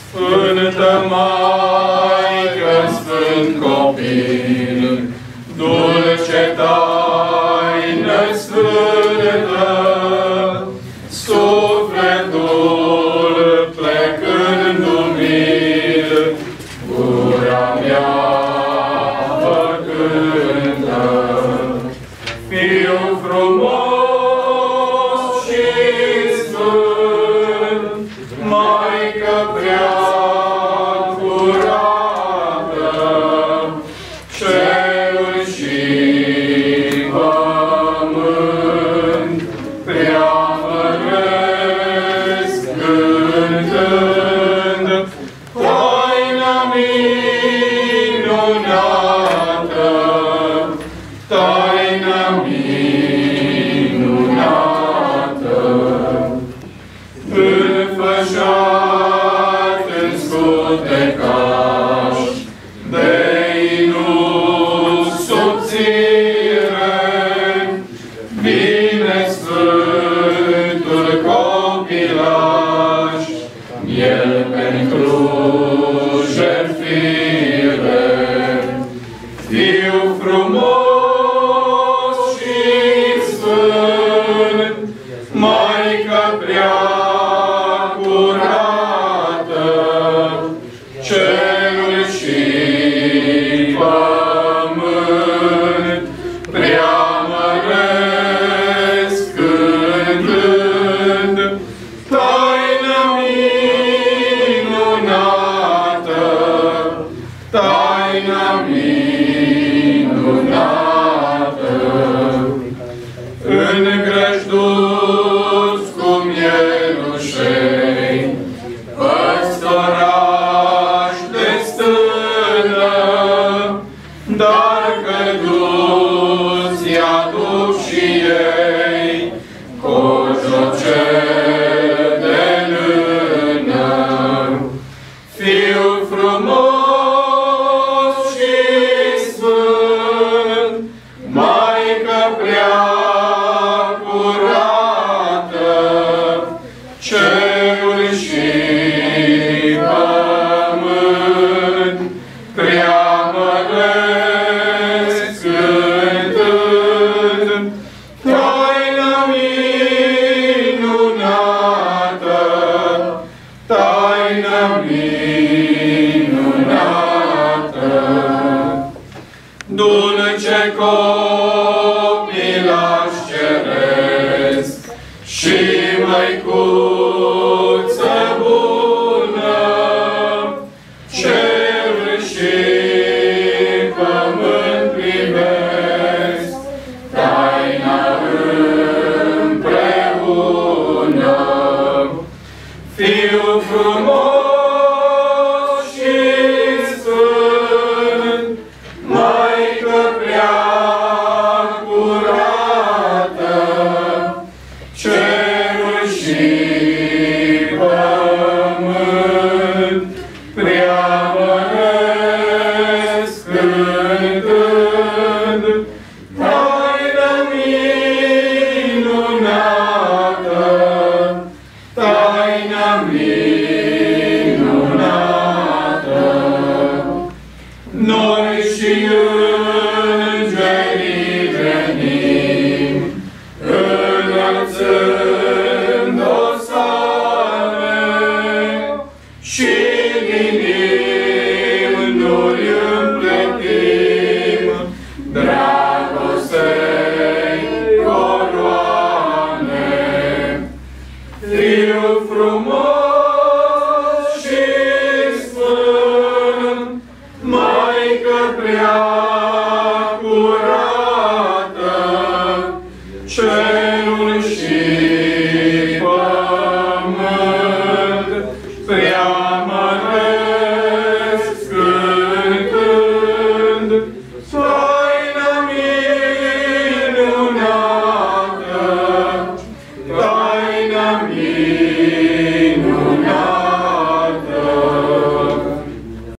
Sfântă Maică, Sfânt Copil, dulce taină sfântă, sufletul plecând umil, gura mea vă cântă. Fiu frumos și sfânt, Maică prea curată, cerul și pământ preamăresc cântând taina minunată, taina minunată. Înfășat în scutecaș de inus subțire, vine Sfântul Copilaș, el pentru jertfire. Fiu frumos și sfânt, Maică prea curată, cerul și pământ preamăresc cântând taina minunată, taina minunată. Îngrăjduți cu mielușei, păstorași de stână, dar călduți aduc și ei cojocel de lână. Fiu frumos și sfânt, Maică prea curată, cerul și pământ preamăresc cântând taina minunată, taina minunată. Dulce copilaș ceresc și măicuță bună, cer și pământ privesc taina împreună. Fiu frumos